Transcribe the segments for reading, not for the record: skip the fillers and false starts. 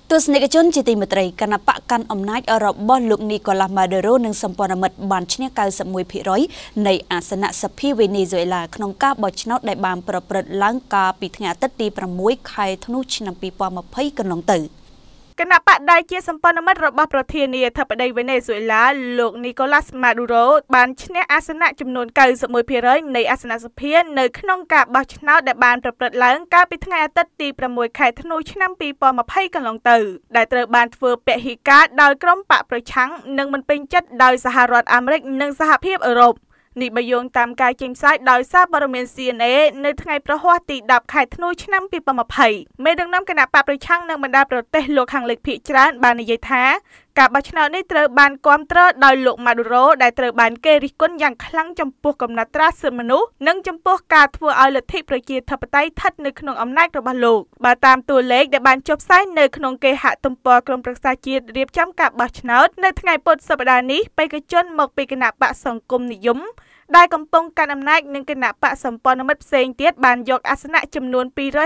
ទស្សនិកជនជាទីមេត្រីគណៈបកកាន់អំណាចរបស់លោកនីកូឡាម៉ាដូរ៉ូនិងសម្ព័ន្ធមិត្តបានឈ្នះ 91% នៃអាសនៈសភាវេណេស៊ុយអេឡាក្នុងការបោះឆ្នោតដែលបានប្រព្រឹត្តឡើងកាលពីថ្ងៃអាទិត្យទី 6 ខែធ្នូឆ្នាំ 2020 កន្លងទៅគណៈបកដែលជាសម្ព័ន្ធមិត្តរបស់ប្រធានាធិបតីវេណេស៊ុយអេឡាលោកនីកូឡាម៉ាដូរ៉ូបានឈ្នះអាសនៈចំនួន 91% នៃអាសនៈសភានៅក្នុងការបោះឆ្នោតដែលបានប្រព្រឹត្តឡើងកាលពីថ្ងៃអាទិត្យទី 6 ខែធ្នូឆ្នាំ 2020 កន្លងទៅដែលត្រូវបានធ្វើពហិការដោយក្រុមបកប្រឆាំងនិងមិនពេញចិត្តដោយសហរដ្ឋអាមេរិកនិងសហភាពអឺរ៉ុបនេះបើយោងតាមការចេញផ្សាយដោយសារព័ត៌មាន CNA នៅថ្ងៃប្រហ័សទី 10 ខែធ្នូឆ្នាំ 2020 មេដឹកនាំគណៈបកប្រឆាំងនៅបណ្ដាប្រទេសលោកខាងលិចភាគច្រើនបាននិយាយថាការបោះឆ្នោតនេះត្រូវបានគាំទ្រដោយលោកម៉ាដូរ៉ូដែលត្រូវបានគេរិះគន់យ៉ាងខ្លាំងចំពោះកំណត់ត្រាសិទ្ធិមនុស្សនិងចំពោះការធ្វើឲ្យលទ្ធិប្រជាធិបតេយ្យស្ថិតនៅក្នុងអំណាចរបស់លោកបើតាមតួលេខដែលបានចុះផ្សាយនៅក្នុងគេហទំព័រក្រុមប្រឹក្សាជាតិរៀបចំការបោះឆ្នោតនៅថ្ងៃពុធសប្តាហ៍នេះបេក្ខជនមកពីគណៈបកសង្គមនិយមដែលកំពុងកាន់អំណាចនឹងគណៈបកសម្ព័ន្ធមិត្តផ្សេងទៀតបានយកអាសនៈចំនួន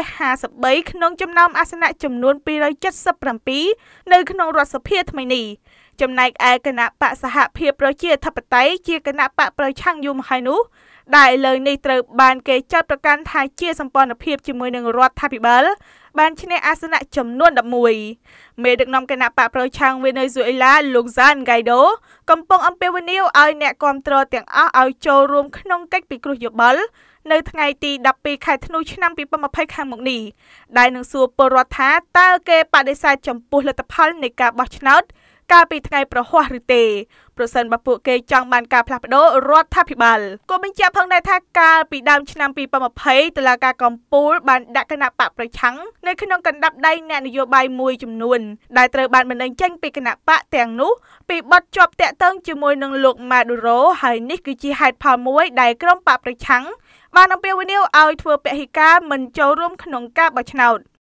253 ក្នុងចំណោមអាសនៈចំនួន 277 នៅក្នុងរដ្ឋសភាថ្មីនេះចំណែកឯគណៈបកសហភាពប្រជាធិបតេយ្យជាគណៈបកប្រឆាំងយូរមកហើយនោះដែលឥឡូវនេះត្រូវបានគេចាត់ប្រកាន់ថាជាសម្ព័ន្ធភាពជាមួយនឹងរដ្ឋាភិបាលបានឈ្នះអាសនៈចំនួន 11 មេដឹកនាំគណៈបកប្រឆាំងវេណេស៊ុយអេឡាលោកហ្សានហ្គៃដូកំពុងអំពាវនាវឲ្យអ្នកគាំទ្រទាំងអស់ឲ្យចូលរួមក្នុងកិច្ចពិគ្រោះយោបល់នៅថ្ងៃទី 12 ខែធ្នូឆ្នាំ 2020 ខាងមុខនេះដែលនឹងសួរពលរដ្ឋថាតើគេបដិសេធចំពោះលទ្ធផលនៃការបោះឆ្នោតកាលពីថ្ងៃប្រហ័សឬទេប្រសិនបើពួកគេចង់បានការផ្លាស់ប្ដូររដ្ឋាភិបាលក៏បញ្ជាក់ផងដែរថាកាលពីដើមឆ្នាំ 2020 តុលាការកំពូលបានដាក់គណៈបកប្រឆាំងនៅក្នុងកណ្ដាប់ដៃអ្នកនយោបាយមួយចំនួនដែលត្រូវបានបណ្តេញចេញពីគណៈបកទាំងនោះពីបទជាប់តាក់ទងជាមួយនឹងលោកម៉ាដូរ៉ូហើយនេះគឺជាហេតុផលមួយដែលក្រុមបកប្រឆាំងបានអំពាវនាវឲ្យធ្វើពហិការមិនចូលរួមក្នុងការបោះឆ្នោត